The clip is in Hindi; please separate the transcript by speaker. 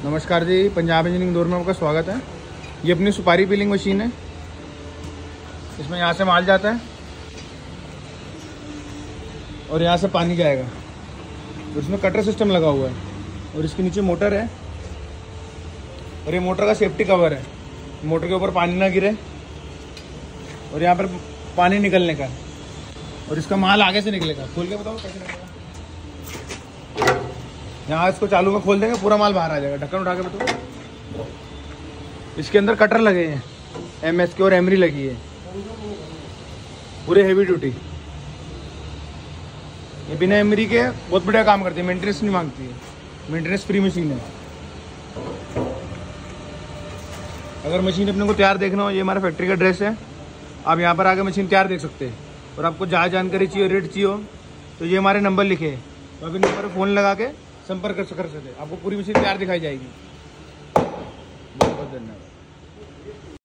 Speaker 1: नमस्कार जी, पंजाब इंजीनियरिंग इंदौर में आपका स्वागत है। ये अपनी सुपारी पीलिंग मशीन है। इसमें यहाँ से माल जाता है और यहाँ से पानी जाएगा और इसमें कटर सिस्टम लगा हुआ है और इसके नीचे मोटर है और ये मोटर का सेफ्टी कवर है, मोटर के ऊपर पानी ना गिरे और यहाँ पर पानी निकलने का और इसका माल आगे से निकलेगा। खोल के बताओ कैसे निकलेगा। यहाँ इसको चालू में खोल देंगे, पूरा माल बाहर आ जाएगा। ढक्कन उठा के बताओ। इसके अंदर कटर लगे हैं, MS के और एमरी लगी है, पूरे हेवी ड्यूटी। ये बिना एमरी के बहुत बढ़िया काम करती है, मेंटेनेंस नहीं मांगती है, मेंटेनेंस फ्री मशीन है। अगर मशीन अपने को तैयार देखना हो, ये हमारा फैक्ट्री का एड्रेस है, आप यहाँ पर आके मशीन तैयार देख सकते हैं। और आपको जहाँ जानकारी चाहिए, रेट चाहिए हो, तो ये हमारे नंबर लिखे हैं, तो अभी नंबर पर फ़ोन लगा के संपर्क कर सकते हैं। आपको पूरी मशीन तैयार दिखाई जाएगी। बहुत बहुत धन्यवाद।